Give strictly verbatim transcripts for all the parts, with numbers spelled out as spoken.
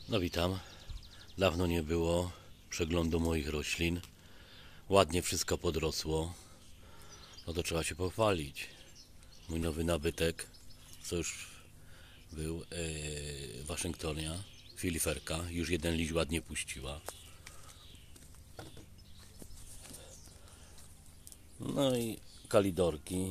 No witam. Dawno nie było przeglądu moich roślin. Ładnie wszystko podrosło. No to trzeba się pochwalić. Mój nowy nabytek, co już był yy, Waszyngtonia, filiferka, już jeden liść ładnie puściła. No i kalidorki,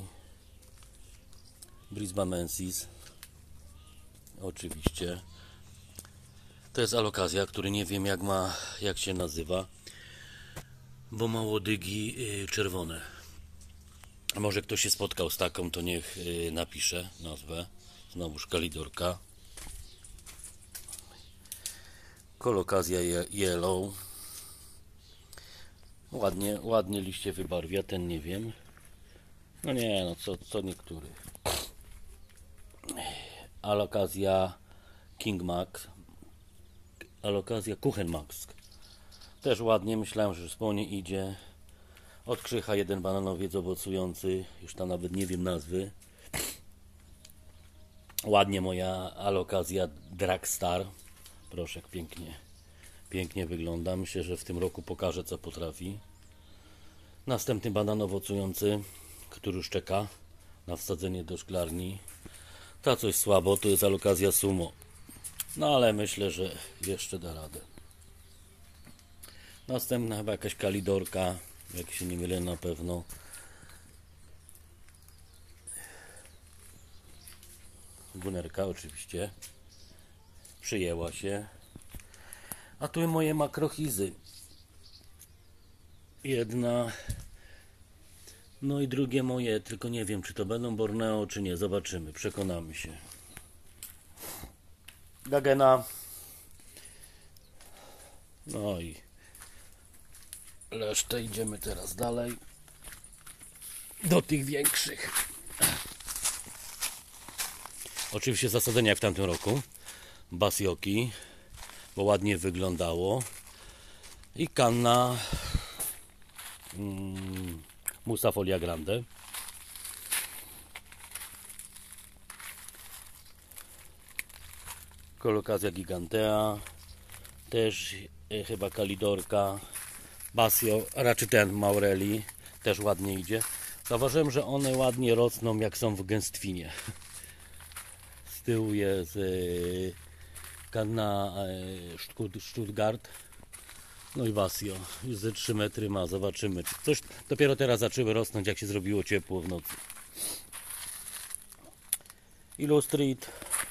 Brisbamensis, oczywiście. To jest alokazja, który nie wiem jak ma, jak się nazywa, bo ma łodygi yy, czerwone. A może ktoś się spotkał z taką, to niech yy, napisze nazwę. Znowuż kalidorka. Kolokazja yellow. Ładnie, ładnie liście wybarwia, ten nie wiem. No nie, no co, co niektóry. Alokazja King Max. Alokazja Kuchenmax. Też ładnie, myślałem, że wspólnie idzie. Od krzycha jeden bananowiec owocujący, już tam nawet nie wiem nazwy. Ładnie moja alokazja Dragstar. Proszę, jak pięknie, pięknie wygląda. Myślę, że w tym roku pokaże, co potrafi. Następny banan owocujący, który już czeka na wsadzenie do szklarni. Ta coś słabo, to jest alokazja Sumo. No ale myślę, że jeszcze da radę. Następna chyba jakaś kalidorka, jak się nie mylę na pewno. Gunerka oczywiście. Przyjęła się. A tu moje makrochizy. Jedna. No i drugie moje, tylko nie wiem, czy to będą Borneo, czy nie. Zobaczymy, przekonamy się. Gagena. No i resztę idziemy teraz dalej. Do tych większych. Oczywiście zasadzenia jak w tamtym roku. Basioki, bo ładnie wyglądało. I kanna mm, Musa Folia Grande. Kolokazja Gigantea. Też e, chyba kalidorka. Basio, raczej ten Maureli. Też ładnie idzie. Zauważyłem, że one ładnie rosną jak są w gęstwinie. Z tyłu jest e, kanna e, Stuttgart. No i Basio. Już ze trzy metry ma. Zobaczymy. Coś dopiero teraz zaczęły rosnąć, jak się zrobiło ciepło w nocy. Illustrit.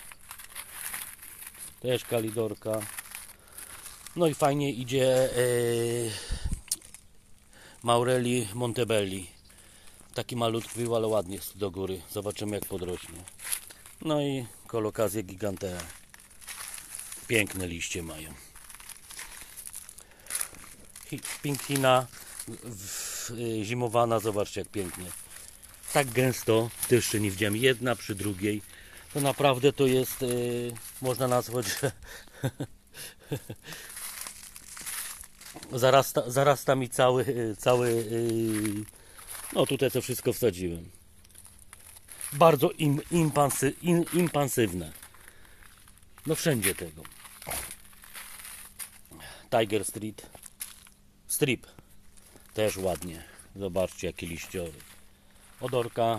Też kalidorka. No i fajnie idzie yy, Maureli Montebelli. Taki malutki był, ale ładnie do góry. Zobaczymy, jak podrośnie. No i kolokazja Gigantea. Piękne liście mają. Pinkina yy, zimowana. Zobaczcie, jak pięknie. Tak gęsto to jeszcze nie widziałem. Jedna przy drugiej. To naprawdę to jest, yy, można nazwać, że zarasta, zarasta mi cały, cały yy, no tutaj to wszystko wsadziłem. Bardzo im, impansy, in, impansywne. No wszędzie tego. Tiger Street. Strip. Też ładnie. Zobaczcie, jaki liściory. Odorka.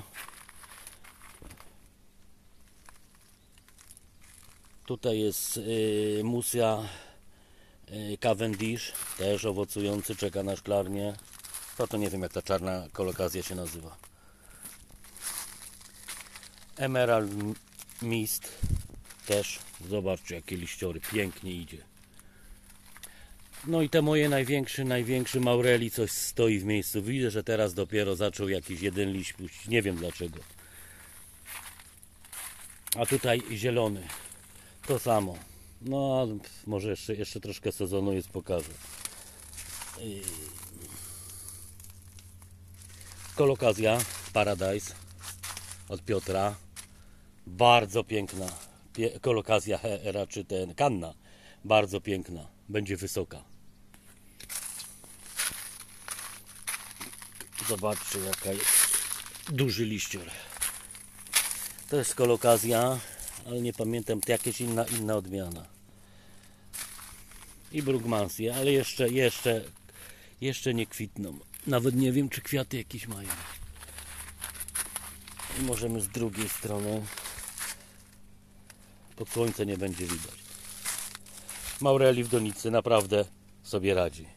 Tutaj jest yy, Musia yy, Cavendish, też owocujący, czeka na szklarnię. To to nie wiem, jak ta czarna kolokazja się nazywa. Emerald Mist też, zobaczcie, jakie liściory, pięknie idzie. No i te moje największy, największy Maureli coś stoi w miejscu. Widzę, że teraz dopiero zaczął jakiś jeden liść puścić, nie wiem dlaczego. A tutaj zielony. To samo. No, może jeszcze, jeszcze troszkę sezonu jest, pokażę. Kolokazja Paradise od Piotra. Bardzo piękna. Kolokazja raczej ten kanna. Bardzo piękna. Będzie wysoka. Zobaczcie, jaka jest duży liścior. To jest kolokazja, ale nie pamiętam, to jakaś inna, inna odmiana. i brugmansje, ale jeszcze, jeszcze, jeszcze nie kwitną. Nawet nie wiem, czy kwiaty jakieś mają. I możemy z drugiej strony. Pod słońce nie będzie widać. Maureli w donicy naprawdę sobie radzi.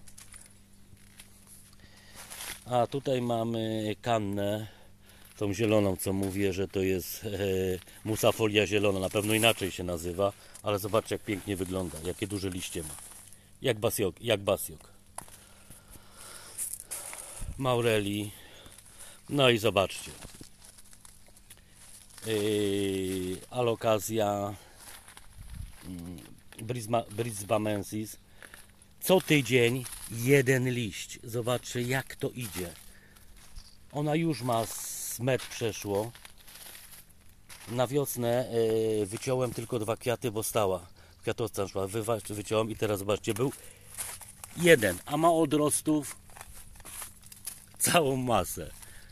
A tutaj mamy kannę, tą zieloną, co mówię, że to jest e, musafolia zielona. Na pewno inaczej się nazywa, ale zobaczcie, jak pięknie wygląda, jakie duże liście ma. Jak basiok, jak basiok. Maureli. No i zobaczcie. Yy, alokazja brisbamensis. Co tydzień jeden liść. Zobaczcie, jak to idzie. Ona już ma z metr przeszło. Na wiosnę yy, wyciąłem tylko dwa kwiaty, bo stała. Kwiatowca szła. Wyciąłem i teraz zobaczcie, był jeden, a ma odrostów całą masę.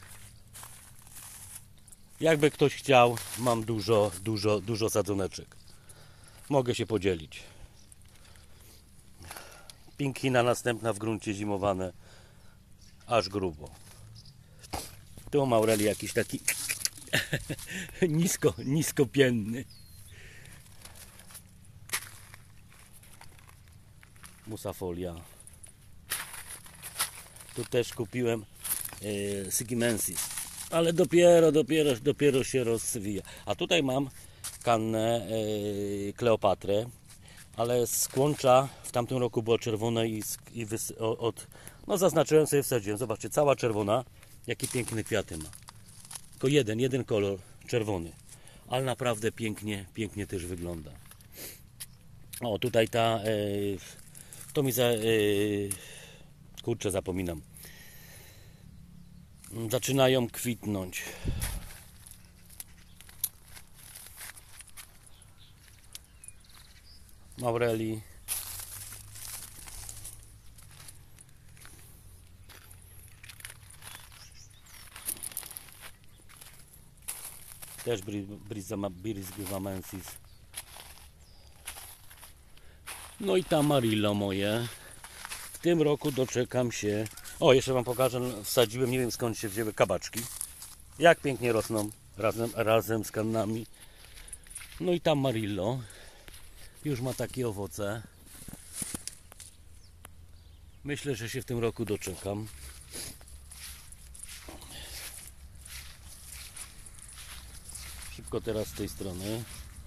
Jakby ktoś chciał, mam dużo, dużo, dużo sadzoneczek. Mogę się podzielić. Pinkhina następna w gruncie zimowane. Aż grubo. Tu maureli jakiś taki nisko, niskopienny. Musafolia. Tu też kupiłem e, Sigimensis. Ale dopiero, dopiero, dopiero się rozwija. A tutaj mam kannę e, Kleopatrę, ale z kłącza w tamtym roku była czerwona i, i wys, od, no zaznaczyłem sobie, wsadziłem. Zobaczcie, cała czerwona, jakie piękne kwiaty ma. Tylko jeden, jeden kolor czerwony, ale naprawdę pięknie, pięknie też wygląda. O, tutaj ta, e, to mi za, e, kurczę, zapominam. Zaczynają kwitnąć. Maureli. Też brisbamensis. No i Tamarillo moje. W tym roku doczekam się. O, jeszcze wam pokażę, wsadziłem, nie wiem skąd się wzięły kabaczki. Jak pięknie rosną razem, razem z kannami. No i Tamarillo już ma takie owoce. Myślę, że się w tym roku doczekam. Szybko teraz z tej strony.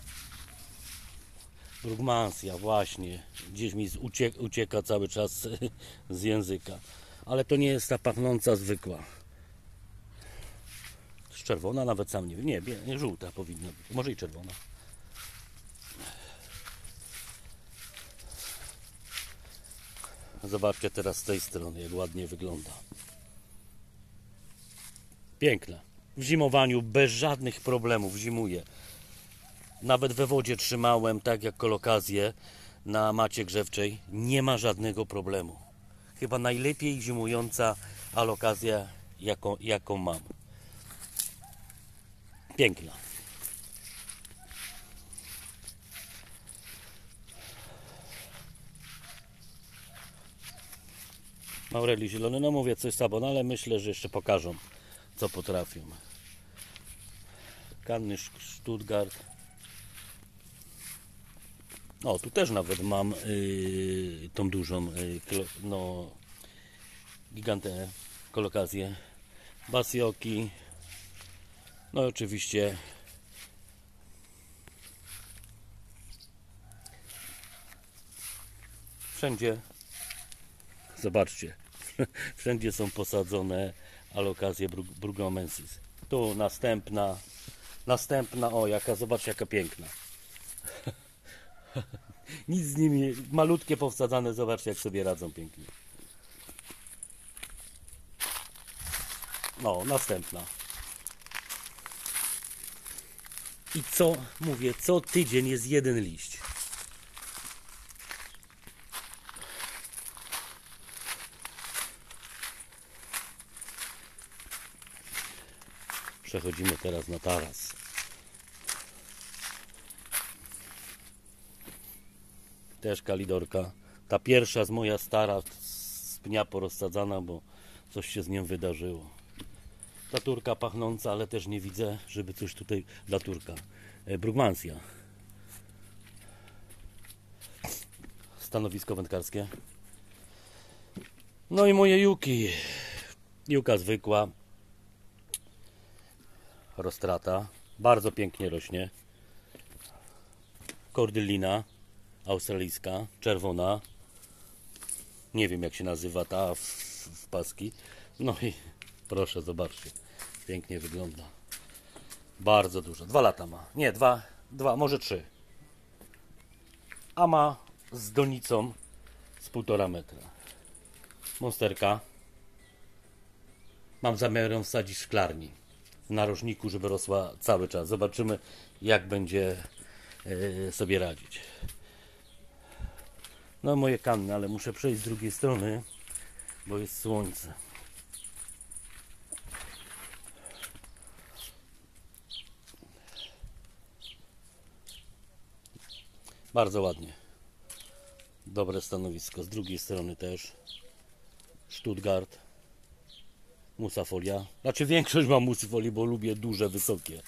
Brugmansia, właśnie. Gdzieś mi ucieka, ucieka cały czas z języka. Ale to nie jest ta pachnąca zwykła. Jest czerwona, nawet sam nie wiem. Nie, nie, żółta powinna być. Może i czerwona. Zobaczcie teraz z tej strony, jak ładnie wygląda. Piękna. W zimowaniu bez żadnych problemów zimuje. Nawet we wodzie trzymałem, tak jak kolokazję na macie grzewczej. Nie ma żadnego problemu. Chyba najlepiej zimująca alokazja, jaką, jaką mam. Piękna. Maureli zielony, no mówię coś sabon, ale myślę, że jeszcze pokażą, co potrafią. Kanny Stuttgart. O, tu też nawet mam yy, tą dużą, yy, no, gigantę kolokazję. Basioki. No i oczywiście wszędzie, zobaczcie, wszędzie są posadzone alokazje brugmensis. Tu następna, następna, o jaka, zobaczcie jaka piękna. Nic z nimi, malutkie powsadzane, zobaczcie jak sobie radzą pięknie. No, następna. I co, mówię, co tydzień jest jeden liść. Przechodzimy teraz na taras. Też kalidorka Ta pierwsza z moja stara z pnia porozsadzana, bo coś się z nią wydarzyło. Ta turka pachnąca, ale też nie widzę, żeby coś tutaj dla turka. Brugmansia. Stanowisko wędkarskie. No i moje juki. Juka zwykła. Rostrata. Bardzo pięknie rośnie. Kordylina australijska, czerwona. Nie wiem jak się nazywa ta w, w paski. No i proszę, zobaczcie. Pięknie wygląda. Bardzo dużo. Dwa lata ma. Nie, dwa, dwa, może trzy. A ma z donicą z półtora metra. Monsterka. Mam zamiar ją wsadzić w szklarni. W narożniku, żeby rosła cały czas. Zobaczymy jak będzie yy, sobie radzić. No moje kanny, ale muszę przejść z drugiej strony, bo jest słońce. Bardzo ładnie. Dobre stanowisko. Z drugiej strony też. Stuttgart. Musafolia. Znaczy większość mam musafolii, bo lubię duże, wysokie.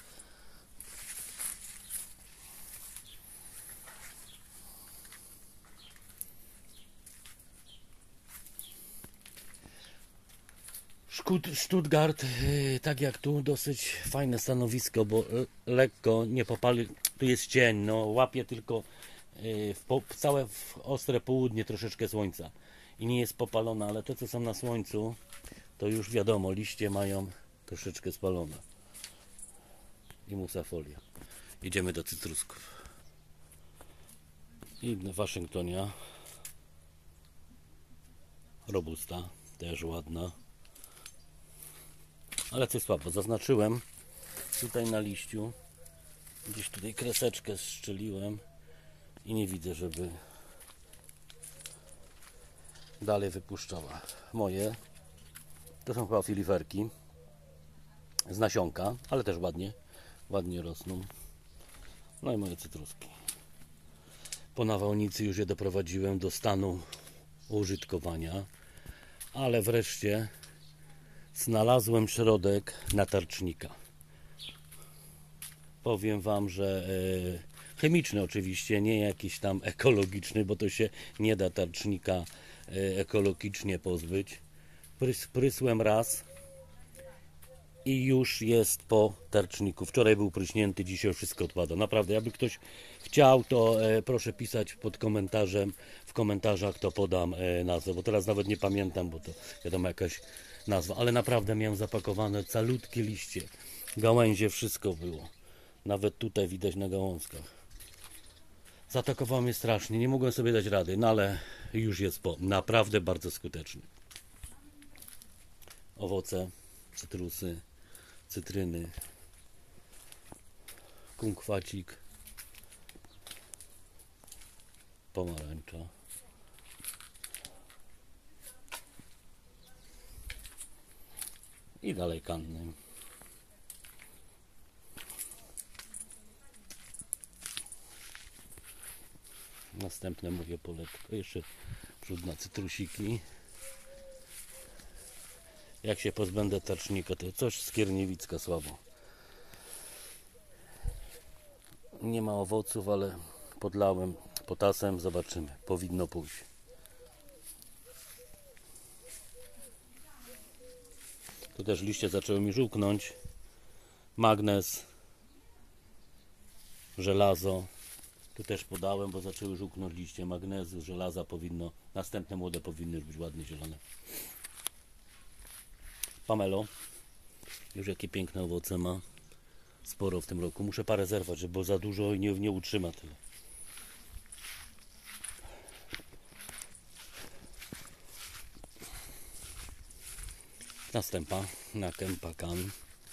Stuttgart, tak jak tu, dosyć fajne stanowisko, bo lekko nie popali. Tu jest cień, no łapie tylko w, po, w całe w ostre południe troszeczkę słońca i nie jest popalona, ale te co są na słońcu, to już wiadomo, liście mają troszeczkę spalone. I musafolia. Idziemy do cytrusków. I Waszyngtonia. Robusta, też ładna. Ale coś słabo. Zaznaczyłem tutaj na liściu. Gdzieś tutaj kreseczkę strzeliłem i nie widzę, żeby dalej wypuszczała. Moje to są chyba filiwerki z nasionka, ale też ładnie, ładnie rosną. No i moje cytruski. Po nawałnicy już je doprowadziłem do stanu użytkowania, ale wreszcie znalazłem środek natarcznika. Powiem Wam, że e, chemiczny oczywiście, nie jakiś tam ekologiczny, bo to się nie da tarcznika e, ekologicznie pozbyć. Prys, prysłem raz i już jest po tarczniku. Wczoraj był pryśnięty, dzisiaj wszystko odpada. Naprawdę, jakby ktoś chciał, to e, proszę pisać pod komentarzem, w komentarzach to podam e, nazwę, bo teraz nawet nie pamiętam, bo to wiadomo jakaś nazwa, ale naprawdę miałem zapakowane calutkie liście, gałęzie, wszystko było. Nawet tutaj widać na gałązkach. Zaatakował mnie strasznie, nie mogłem sobie dać rady, no ale już jest po. Naprawdę bardzo skuteczny. Owoce, cytrusy, cytryny, kumkwacik, pomarańcza. I dalej kanny. Następne mówię poletko. Jeszcze wrzut na cytrusiki. Jak się pozbędę tarcznika, to coś skierniewicka słabo. Nie ma owoców, ale podlałem potasem. Zobaczymy. Powinno pójść. Tu też liście zaczęły mi żółknąć. Magnez, żelazo. Tu też podałem, bo zaczęły żółknąć liście magnezu, żelaza powinno, następne młode powinny już być ładnie zielone. Pamelo, już jakie piękne owoce ma, sporo w tym roku. Muszę parę zerwać, bo za dużo i nie, nie utrzyma tyle. Następa, na Kempakan.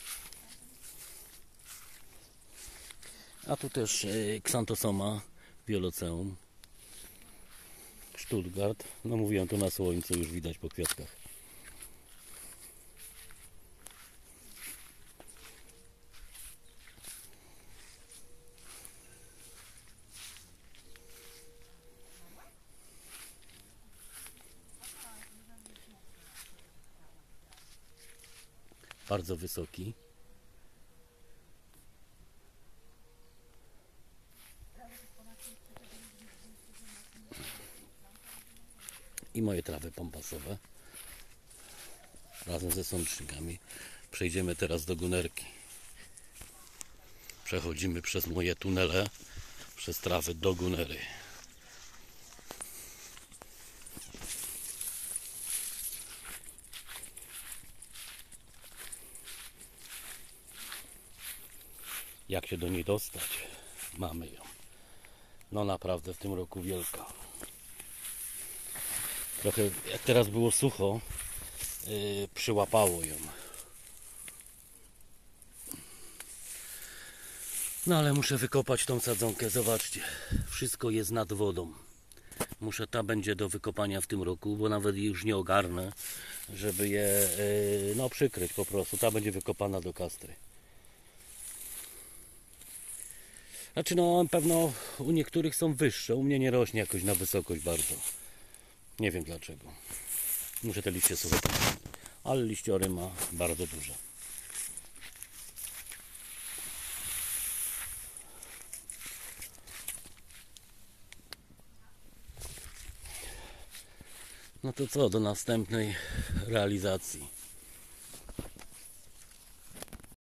A tu też e, Xanthosoma Violoceum, Stuttgart. No mówiłem, tu na słońcu już widać po kwiatkach. bardzo wysoki. I moje trawy pompasowe razem ze sącznikami. Przejdziemy teraz do Gunerki. Przechodzimy przez moje tunele, przez trawy do Gunery. Jak się do niej dostać? Mamy ją. No naprawdę w tym roku wielka. Trochę jak teraz było sucho, yy, przyłapało ją. No ale muszę wykopać tą sadzonkę. Zobaczcie, wszystko jest nad wodą. Muszę, ta będzie do wykopania w tym roku, bo nawet jej już nie ogarnę, żeby je yy, no przykryć po prostu. Ta będzie wykopana do kastry. Znaczy no pewno u niektórych są wyższe, u mnie nie rośnie jakoś na wysokość bardzo. Nie wiem dlaczego. Muszę te liście sobie poczynić. Ale liściory ma bardzo duże. No to co, do następnej realizacji.